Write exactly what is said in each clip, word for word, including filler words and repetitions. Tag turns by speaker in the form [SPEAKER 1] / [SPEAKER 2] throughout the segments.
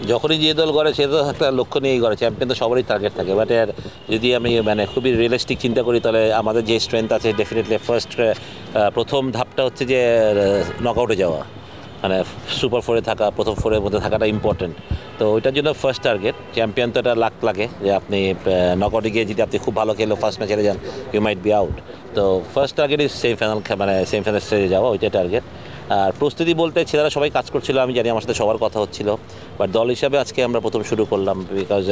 [SPEAKER 1] যখনই যে দল করে সে তো একটা লক্ষ্য নিয়েই করে, চ্যাম্পিয়ন তো সবারই টার্গেট থাকে। বাট এর যদি আমি মানে খুবই রিয়েলিস্টিক চিন্তা করি তাহলে আমাদের যে স্ট্রেংথ আছে ডেফিনেটলি ফার্স্ট প্রথম ধাপটা হচ্ছে যে নকআউটে যাওয়া, মানে সুপার ফোরে থাকা, প্রথম ফোরের মধ্যে থাকাটা ইম্পর্টেন্ট। তো ওইটার জন্য ফার্স্ট টার্গেট। চ্যাম্পিয়ন তো এটা লাক লাগে যে আপনি নকআউটে গিয়ে যদি আপনি খুব ভালো খেলো ফার্স্ট ম্যাচ হেরে যান, ইউ মাইট বি আউট। তো ফার্স্ট টার্গেট ইজ সেমিফাইনাল, মানে সেমিফাইনাল স্টেজে যাওয়া, ওইটাই টার্গেট। আর প্রস্তুতি বলতে ছেলেরা সবাই কাজ করছিল, আমি জানি আমার সাথে সবার কথা হচ্ছিল, বাট দল হিসাবে আজকে আমরা প্রথম শুরু করলাম বিকজ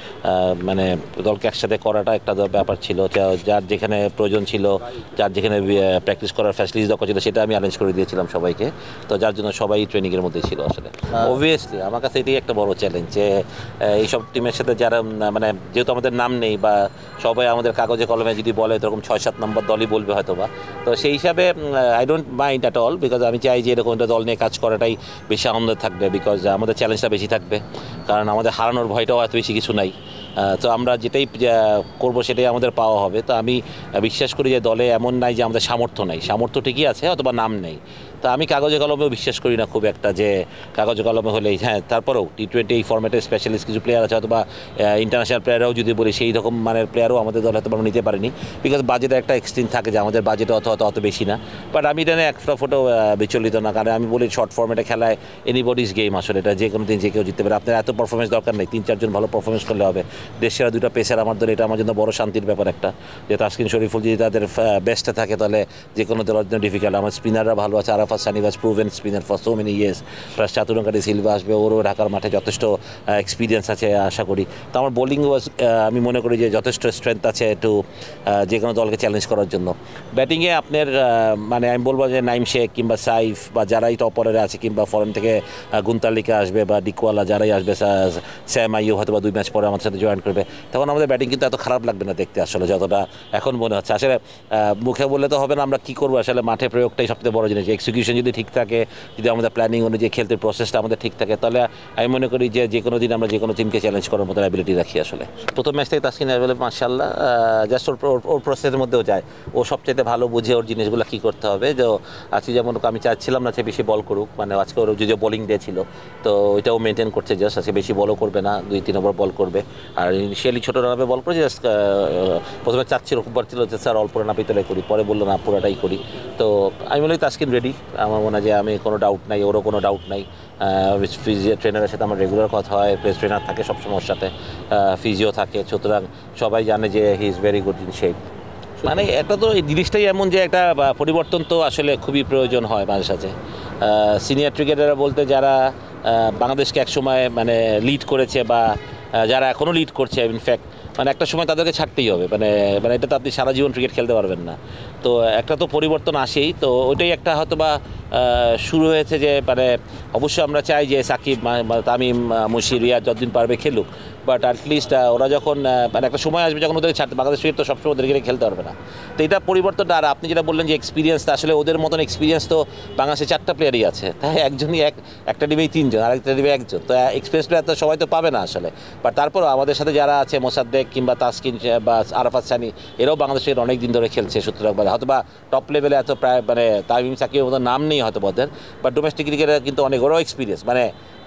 [SPEAKER 1] মানে দলকে একসাথে করাটা একটা ব্যাপার ছিল, যার যেখানে প্রয়োজন ছিল, যার যেখানে প্র্যাকটিস করার ফ্যাসিলিটিস দরকার ছিল সেটা আমি অ্যারেঞ্জ করে দিয়েছিলাম সবাইকে। তো যার জন্য সবাই ট্রেনিংয়ের মধ্যে ছিল আসলে। অবভিয়াসলি আমার কাছে এটাই একটা বড় চ্যালেঞ্জ যে এইসব টিমের সাথে যারা মানে যেহেতু আমাদের নাম নেই বা সবাই আমাদের কাগজে কলমে যদি বলে এরকম ছয় সাত নম্বর দলই বলবে হয়তো বা, তো সেই হিসাবে I don't mind at all, because আমি চাই যে এরকম একটা দল নিয়ে কাজ করাটাই বেশি আনন্দ থাকবে, বিকজ আমাদের চ্যালেঞ্জটা বেশি থাকবে, কারণ আমাদের হারানোর ভয়টাও এত বেশি কিছু নাই। তো আমরা যেটাই করবো সেটাই আমাদের পাওয়া হবে। তো আমি বিশ্বাস করি যে দলে এমন নাই যে আমাদের সামর্থ্য নাই, সামর্থ্য ঠিকই আছে অথবা নাম নেই। তো আমি কাগজে কলমেও বিশ্বাস করি না খুব একটা যে কাগজে কলমে হলেই, হ্যাঁ তারপরেও টি টোয়েন্টি এই ফর্ম্যাটের স্পেশালিস্ট কিছু প্লেয়ার আছে, অথবা ইন্টারন্যাশনাল প্লেয়াররাও যদি বলি সেই রকম মানের প্লেয়ারও আমাদের দল হয়তো আমরা নিতে পারিনি, বিকজ বাজেটের একটা এক্সট্রিম থাকে যে আমাদের বাজেট অত অত অত বেশি না। বাট আমি এটা নিয়ে একটা ফটো বিচলিত না, কারণ আমি বলি শর্ট ফর্ম্যাটে খেলায় এনিবডিজ গেম আসলে, এটা যে কোনো দিন যে কেউ জিততে পারে। আপনার এত পারফরমেন্স দরকার নেই, তিন চারজন ভালো পারফরমেন্স করলে হবে। দেশের দুটো পেসার আমার দল, এটা আমার জন্য বড় শান্তির ব্যাপার একটা, যে তাসকিন শরীফুল যদি তাদের বেস্টে থাকে তাহলে যে কোনো দলের জন্য ডিফিকাল্ট। আমার স্পিনাররা ভালো আছে, আরাফাত সানিবাস proven spinner for so many years, plus চাতুরঙ্কারি সিলভা আসবে, ওরও ঢাকার মাঠে যথেষ্ট এক্সপিরিয়েন্স আছে আশা করি। তো আমার বোলিং ওয়াজ আমি মনে করি যে যথেষ্ট স্ট্রেংথ আছে একটু যে কোনো দলকে চ্যালেঞ্জ করার জন্য। ব্যাটিংয়ে আপনার মানে আমি বলবো যে নাইম শেখ কিংবা সাইফ বা যারাই টপ অর্ডারে আছে, কিংবা ফরেন থেকে গুন্তালিকা আসবে বা ডিকওয়ালা যারাই আসবে, স্যাম আইয়ুব হয়তো বা দুই ম্যাচ পরে আমাদের সাথে জয়েন করবে, তখন আমাদের ব্যাটিং কিন্তু এত খারাপ লাগবে না দেখতে আসলে, যতটা এখন মনে হচ্ছে। আসলে মুখে বললে তো হবে না, আমরা কী করবো, আসলে মাঠে প্রয়োগটাই সবথেকে বড় জিনিস। এক্সিকিউশন যদি ঠিক থাকে, যদি আমাদের প্ল্যানিং অনুযায়ী খেলতে প্রসেসটা আমাদের ঠিক থাকে, তাহলে আমি মনে করি যে যে কোনো দিন আমরা যে কোনো টিমকে চ্যালেঞ্জ করার মতো অ্যাবিলিটি রাখি আসলে। প্রথম ম্যাচ থেকে তাসকিন অ্যাভেলেবল মাশাআল্লাহ, জাস্ট ওর ওর প্রসেসের মধ্যেও যায়, ও সবচেয়ে ভালো বুঝে ওর জিনিসগুলো কী করতে হবে। যে আজকে যেমন আমি চাচ্ছিলাম না যে বেশি বল করুক, মানে আজকে ওর যে বোলিং ডে ছিল তো ওইটাও মেনটেন করছে, জাস্ট আজকে বেশি বলও করবে না, দুই তিন ওভার বল করবে। আর ইনিশিয়ালি ছোটো রানে বল করে জাস্ট প্রথমে চাচ্ছিল খুব বার ছিল যে স্যার অল্প রান পিতলে করি, পরে বললো না পুরোটাই করি। তো আমি মনে করি তাসকিন রেডি, আমার মনে হয় যে আমি কোনো ডাউট নাই, ওরও কোনো ডাউট নাই। ফিজিও ট্রেনারের সাথে আমার রেগুলার কথা হয়, প্লেস ট্রেনার থাকে সবসময় ওর সাথে, ফিজিও থাকে, সুতরাং সবাই জানে যে he is very good in shape. মানে এটা তো এই জিনিসটাই এমন যে একটা পরিবর্তন তো আসলে খুবই প্রয়োজন হয় মাঝে সাথে। সিনিয়র ক্রিকেটাররা বলতে যারা বাংলাদেশকে একসময় মানে লিড করেছে বা যারা এখনও লিড করছে, ইনফ্যাক্ট মানে একটা সময় তাদেরকে ছাড়তেই হবে, মানে মানে এটা তো আপনি সারা জীবন ক্রিকেট খেলতে পারবেন না। তো একটা তো পরিবর্তন আসেই, তো ওইটাই একটা হয়তো বা শুরু হয়েছে যে মানে অবশ্যই আমরা চাই যে সাকিব, তামিম, মুশির, রিয়াজ যতদিন পারবে খেলুক, বাট অ্যাটলিস্ট ওরা যখন মানে একটা সময় আসবে যখন ওদেরকে ছাড়তে, বাংলাদেশ ক্রিকেট তো সবসময় ওদেরকে খেলতে পারবে না। তো এটা পরিবর্তনটা, আর আপনি যেটা বললেন যে এক্সপিরিয়েন্সটা, আসলে ওদের মতন এক্সপিরিয়েন্স তো বাংলাদেশে চারটা প্লেয়ারই আছে, তাই একজনই এক একটা টিমেই তিনজন, আরেকটা টিমে একজন, তো এক্সপিরিয়েন্স প্লেয়ার তো সবাই তো পাবে না আসলে। বাট তারপরও আমাদের সাথে যারা আছে মোসাদ্দেক কিংবা তাসকিন বা আরাফাত সানি, এরাও বাংলাদেশের অনেক দিন ধরে খেলছে, সুতরাং হয়তো বা টপ লেভেলে এত প্রায় মানে তামিম সাকিবের মতো নাম নেই হয়তো ওদের, বাট ডোমেস্টিক ক্রিকেটে কিন্তু অনেক ওরাও এক্সপিরিয়েন্স, মানে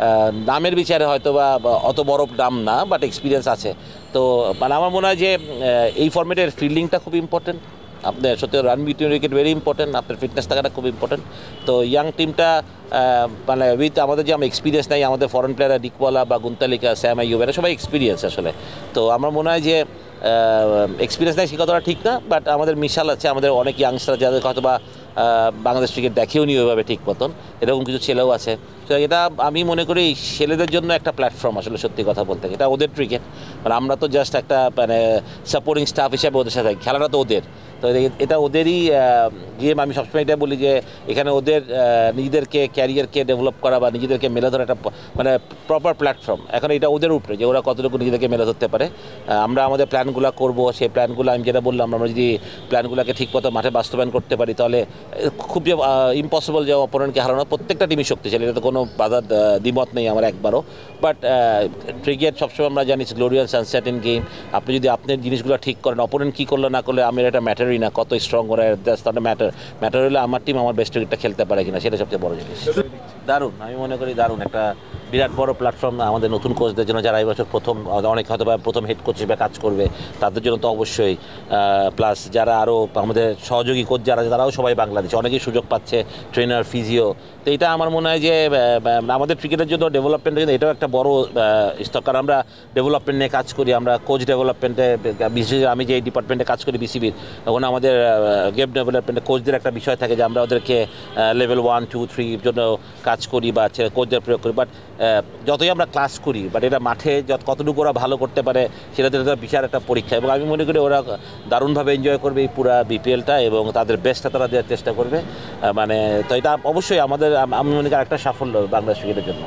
[SPEAKER 1] নামের বিচারে হয়তো বা অত বড় নাম না, বাট এক্সপিরিয়েন্স আছে। তো মানে আমার মনে হয় যে এই ফর্মেটের ফিল্ডিংটা খুব ইম্পর্টেন্ট, আপনার সত্যি run between wicket very important, আপনার ফিটনেস থাকাটা খুব ইম্পর্টেন্ট। তো ইয়াং টিমটা মানে উইথ আমাদের যে আমরা এক্সপিরিয়েন্স নাই, আমাদের ফরেন প্লেয়াররা ডিকওয়ালা বা গুন্তালিকা, স্যাম আইয়ুব, এরা সবাই এক্সপিরিয়েন্স আসলে। তো আমার মনে হয় যে এক্সপিরিয়েন্স নাই সে কথাটা ঠিক না, বাট আমাদের মিশাল আছে, আমাদের অনেক ইয়াংস্টার যাদের হয়তো বা বাংলাদেশ ক্রিকেট দেখেও নি ওইভাবে ঠিক মতন, এরকম কিছু ছেলেও আছে। তো এটা আমি মনে করি ছেলেদের জন্য একটা প্ল্যাটফর্ম আসলে, সত্যি কথা বলতে এটা ওদের ক্রিকেট, মানে আমরা তো জাস্ট একটা মানে সাপোর্টিং স্টাফ হিসাবে ওদের সাথে, খেলাটা তো ওদের, তো এটা ওদেরই গেম। আমি সবসময় এটা বলি যে এখানে ওদের নিজেদেরকে ক্যারিয়ারকে ডেভেলপ করা বা নিজেদেরকে মেলে ধরা একটা মানে প্রপার প্ল্যাটফর্ম, এখন এটা ওদের উপরে যে ওরা কতটুকু নিজেদেরকে মেলে ধরতে পারে। আমরা আমাদের প্ল্যানগুলো করবো, সেই প্ল্যানগুলো আমি যেটা বললাম, আমরা যদি প্ল্যানগুলোকে ঠিক মতো মাঠে বাস্তবায়ন করতে পারি তাহলে খুব যে ইম্পসিবল যে অপোনেন্টকে হারানো, প্রত্যেকটা টিমই শক্তিশালী, এটা তো কোনো বাধার দ্বিমত নেই আমার একবারও। বাট ক্রিকেট সবসময় আমরা জানি গ্লোরিয়াস আনসার্টেন গেম, আপনি যদি আপনার জিনিসগুলো ঠিক করেন, অপোনেন্ট কী করলো না করলে আমি এটা ম্যাটারই না, কত স্ট্রং করে দ্যাটস ম্যাটার, ম্যাটার হলে আমার টিম আমার বেস্ট ক্রিকেটটা খেলতে পারে কিনা, সেটা সবচেয়ে বড় জিনিস। দারুণ, আমি মনে করি দারুণ একটা বিরাট বড় প্ল্যাটফর্ম আমাদের নতুন কোচদের জন্য, যারা এই বছর প্রথম অনেক হয়তো বা প্রথম হেড কোচ হিসেবে কাজ করবে তাদের জন্য তো অবশ্যই, প্লাস যারা আরও আমাদের সহযোগী কোচ যারা তারাও সবাই বাংলাদেশ, অনেকেই সুযোগ পাচ্ছে, ট্রেনার, ফিজিও। তো এটা আমার মনে হয় যে আমাদের ক্রিকেটের জন্য ডেভেলপমেন্টের জন্য এটাও একটা বড় স্তর, কারণ আমরা ডেভেলপমেন্ট নিয়ে কাজ করি, আমরা কোচ ডেভেলপমেন্টে, বিশেষ আমি যে ডিপার্টমেন্টে কাজ করি বিসিবির, তখন আমাদের গেম ডেভেলপমেন্টে কোচদের একটা বিষয় থাকে যে আমরা ওদেরকে লেভেল ওয়ান টু থ্রির জন্য কাজ করি বা কোচদের প্রয়োগ করি। বাট যতই আমরা ক্লাস করি, বাট এটা মাঠে যত কতটুকু ওরা ভালো করতে পারে সেটা তো বিশাল একটা পরীক্ষা, এবং আমি মনে করি ওরা দারুণভাবে এনজয় করবে এই পুরো বিপিএলটা এবং তাদের বেস্টটা তারা দেওয়ার চেষ্টা করবে। মানে তো এটা অবশ্যই আমাদের, আমি মনে করি একটা সাফল্য বাংলাদেশ ক্রিকেটের জন্য।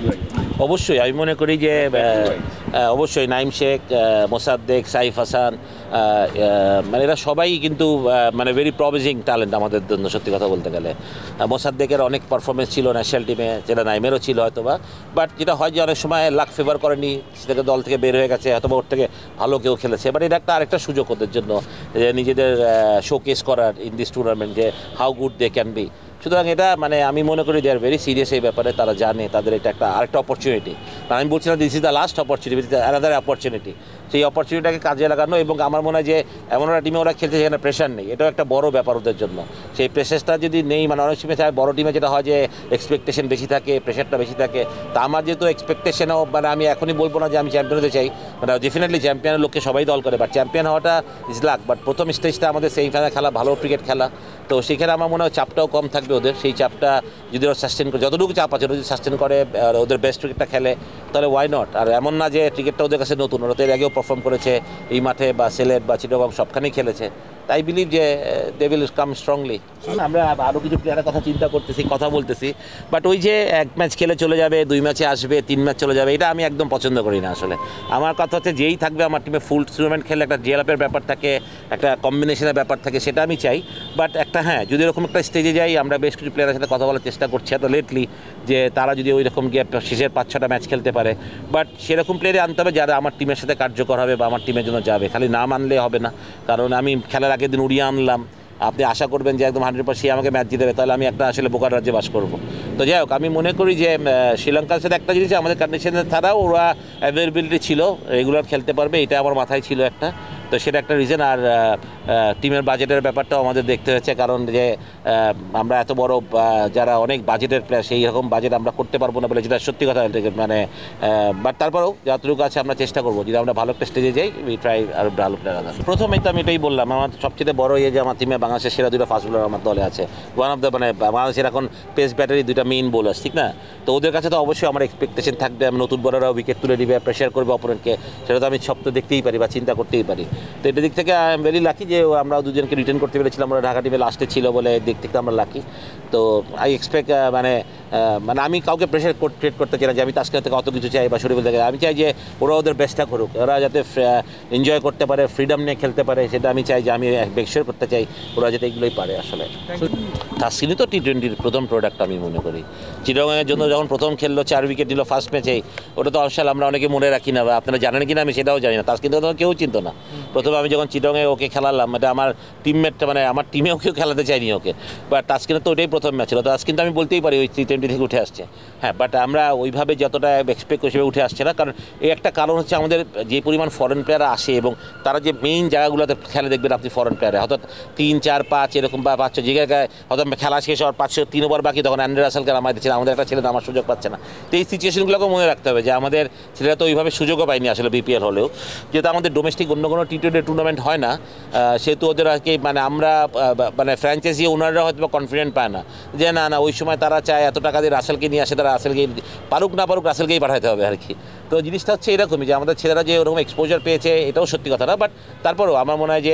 [SPEAKER 1] অবশ্যই আমি মনে করি যে অবশ্যই নাইম শেখ, মোসাদ্দেক, সাইফ হাসান, মানে এরা সবাই কিন্তু মানে ভেরি প্রমিজিং ট্যালেন্ট আমাদের জন্য, সত্যি কথা বলতে গেলে। মোসাদ্দেকের অনেক পারফরমেন্স ছিল ন্যাশনাল টিমে, যেটা নাইমেরও ছিল হয়তো বা, বাট যেটা হয় যে অনেক সময় লাক ফেভার করেনি, সেটাকে দল থেকে বের হয়ে গেছে, হয়তো বা ওর থেকে ভালো কেউ খেলেছে। বাট এটা একটা আরেকটা সুযোগ ওদের জন্য নিজেদের শোকেস করার ইন দিস টুর্নামেন্ট, যে how good they can be. সুতরাং এটা মানে আমি মনে করি দে আর ভেরি সিরিয়াস এই ব্যাপারে, তারা জানে তাদের এটা একটা আরেকটা অপরচুনিটি। আমি বলছি না this is the last opportunity, another opportunity, সেই অপরচুনিটিটাকে কাজে লাগানো। এবং আমার মনে হয় যে এমন একটা টিমে ওরা খেলছে যেখানে প্রেশার নেই, এটাও একটা বড় ব্যাপার ওদের জন্য। সেই প্রেশারটা যদি নেই, মানে অনেক সময় চায় বড় টিমে যেটা হয় যে এক্সপেকটেশন বেশি থাকে, প্রেশারটা বেশি থাকে। তা আমার যেহেতু এক্সপেকটেশনও, মানে আমি এখনই বলবো না যে আমি চ্যাম্পিয়ন হতে চাই, মানে ডেফিনেটলি চ্যাম্পিয়নের লোককে সবাই দল করে, বাট চ্যাম্পিয়ন হওয়াটা ইজ লাক। বাট প্রথম স্টেজটা আমাদের সেমিফাইনাল খেলা, ভালো ক্রিকেট খেলা, তো সেখানে আমার মনে হয় চাপটাও কম থাকবে ওদের। সেই চাপটা যদি ওরা সাস্টেন করে, যতটুকু চাপ আছে ওরা যদি সাস্টেন করে, ওদের বেস্ট ক্রিকেটটা খেলে, তাহলে ওয়াই নট। আর এমন না যে ক্রিকেটটা ওদের কাছে নতুন, ওরা তো এর আগেও পারফর্ম করেছে এই মাঠে বা সিলেট বা চিটাগং সবখানেই খেলেছে। তাই বিলিভ যে দে উইল কাম স্ট্রংলি। আমরা আরও কিছু প্লেয়ারের কথা চিন্তা করতেছি, কথা বলতেছি, বাট ওই যে এক ম্যাচ খেলে চলে যাবে, দুই ম্যাচে আসবে, তিন ম্যাচ চলে যাবে, এটা আমি একদম পছন্দ করি না আসলে। আমার কথা হচ্ছে যেই থাকবে আমার টিমে ফুল টুর্নামেন্ট খেলে একটা জেলাপের ব্যাপার থাকে, একটা কম্বিনেশনের ব্যাপার থাকে, সেটা আমি চাই। বাট একটা হ্যাঁ, যদি এরকম একটা স্টেজে যাই, আমরা বেশ কিছু প্লেয়ারের সাথে কথা বলার চেষ্টা করছি এত লেটলি, যে তারা যদি ওই রকম গিয়ে শেষের পাঁচ ছটা ম্যাচ খেলতে পারে, বাট সেরকম প্লেয়ারে আনতে হবে যারা আমার টিমের সাথে কার্যকর হবে বা আমার টিমের জন্য যাবে। খালি নাম আনলে হবে না, কারণ আমি খেলার আগের দিন উড়িয়ে আনলাম, আপনি আশা করবেন যে একদম হান্ড্রেড পার্সেন্ট আমাকে ম্যাচ জিতে দেবে, তাহলে আমি একটা আসলে বোকার রাজ্যে বাস করবো। তো যাই হোক, আমি মনে করি যে শ্রীলঙ্কার সাথে একটা জিনিস, আমাদের কন্ডিশনের ছাড়াও ওরা অ্যাভেলেবিলিটি ছিল, রেগুলার খেলতে পারবে, এটা আমার মাথায় ছিল একটা, তো সেটা একটা রিজন। আর টিমের বাজেটের ব্যাপারটাও আমাদের দেখতে হচ্ছে, কারণ যে আমরা এত বড় যারা অনেক বাজেটের প্লেয়ার, সেই রকম বাজেট আমরা করতে পারবো না বলে, যেটা সত্যি কথা, মানে বাট তারপরেও যতটুকু আছে আমরা চেষ্টা করবো, যদি আমরা ভালো একটা স্টেজে যাই, উই ট্রাই আর ভালো প্লেয়ার আনা। প্রথমেই তো আমি এটাই বললাম, আমার সবচেয়ে বড় ইয়ে যে আমার টিমে বাংলাদেশের সেরা দুটো ফাস্ট বোলার আমার দলে আছে, ওয়ান অফ দ্য, মানে বাংলাদেশের এখন পেস ব্যাটারি দুইটা মেইন বোলার, ঠিক না? তো ওদের কাছে তো অবশ্যই আমার এক্সপেকটেশন থাকবে, আমি নতুন বোলাররাও উইকেট তুলে দিবে, প্রেশার করবে অপোনেন্টকে, সেটা তো আমি সব তো দেখতেই পারি বা চিন্তা করতেই পারি। তো এটার দিক থেকে আই এম ভেরি লাকি যে আমরা দুজনকে রিটার্ন করতে পেরেছিলাম, আমরা ঢাকা টিমে লাস্টে ছিল বলে দিক থেকে আমরা লাকি। তো আই এক্সপেক্ট, মানে মানে আমি কাউকে প্রেশার ক্রিয়েট করতে চাই না যে আমি তাস্কিন থেকে অত কিছু চাই বা শরীফুল থেকে, আমি চাই যে ওরা ওদের বেস্টটা করুক, ওরা যাতে এনজয় করতে পারে, ফ্রিডম নিয়ে খেলতে পারে, সেটা আমি চাই, যে আমি বেকশোর করতে চাই ওরা যাতে এগুলোই পারে আসলে। তাসকিনই তো টি টোয়েন্টির প্রথম প্রোডাক্ট আমি মনে করি। চিটাগংয়ের জন্য যখন প্রথম খেললো, চার উইকেট দিল ফার্স্ট ম্যাচেই, ওটা তো অবশ্যই আমরা অনেকে মনে রাখি না, বা আপনারা জানেন কি না আমি সেটাও জানি না। তাসকিন তো কেউ চিনত না প্রথমে, আমি যখন চিটাগংয়ে ওকে খেলালাম, এটা আমার টিমমেটটা, মানে আমার টিমেও কেউ খেলাতে চাইনি ওকে, বাট তাসকিনের তো ওইটাই প্রথম ম্যাচ ছিল। তাসকিন তো আমি বলতেই পারি ওই টি টোয়েন্টি থেকে উঠে আসছে, হ্যাঁ, বাট আমরা ওইভাবে যতটা এক্সপেক্ট হিসেবে উঠে আসছে না, কারণ এই একটা কারণ হচ্ছে আমাদের যে পরিমাণ ফরেন প্লেয়ার আসে, এবং তারা যে মেইন জায়গাগুলোতে খেলে দেখবেন আপনি ফরেন প্লেয়ারে, হয়তো তিন চার পাঁচ এরকম বা পাঁচ যে জায়গায় হয়তো খেলা শেষ হওয়ার পাঁচশো তিন ওভার বাকি, তখন অ্যান্ড্রে রাসেলকে নামাই দিচ্ছেন, আমাদের একটা ছেলে আমার সুযোগ পাচ্ছে না। তো এই সিচুয়েশনগুলোকে মনে রাখতে হবে যে আমাদের ছেলেরা তো ওইভাবে সুযোগও পায়নি আসলে বিপিএল হলেও, যেহেতু আমাদের ডোমেস্টিক অন্য কোনো টি টোয়েন্টি টুর্নামেন্ট হয় না, সেহেতু ওদের আর কি, মানে আমরা মানে ফ্র্যাঞ্চাইজি ওনাররা হয়তো কনফিডেন্ট পায় না যে না না ওই সময় তারা চায় এত টাকা দিয়ে রাসেলকে নিয়ে আসে, তারা রাসেলকে পারুক না পারুক রাসেলকেই পাঠাতে হবে আর কি। তো জিনিসটা হচ্ছে এরকমই, যে আমাদের ছেলেরা যে ওরকম এক্সপোজার পেয়েছে, এটাও সত্যি কথা না, বাট তারপরেও আমার মনে হয় যে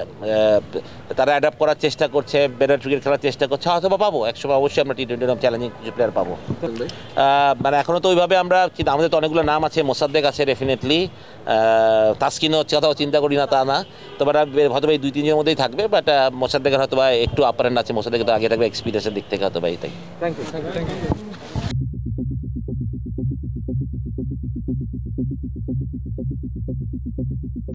[SPEAKER 1] তারা অ্যাডাপ্ট করার চেষ্টা করছে, বেটার ক্রিকেট খেলার চেষ্টা করছে, হয়তো বা পাবো একসময় অবশ্যই আমরা টি টোয়েন্টি চ্যালেঞ্জিং কিছু প্লেয়ার পাবো। মানে এখনও তো ওইভাবে আমরা, আমাদের তো অনেকগুলো নাম আছে, মোসাদ্দেক আছে ডেফিনেটলি, তাসকিনও হচ্ছে, কথাও চিন্তা করি না তা না, তো বাট হয়তো এই দুই তিনজনের মধ্যেই থাকবে, বাট মোসাদ্দেকের হয়তো বা একটু আপার এন্ড আছে, মোসাদ্দেক তো আগে থাকবে এক্সপিরিয়েন্সের দিক থেকে হয়তো বা এটাই। Thank you.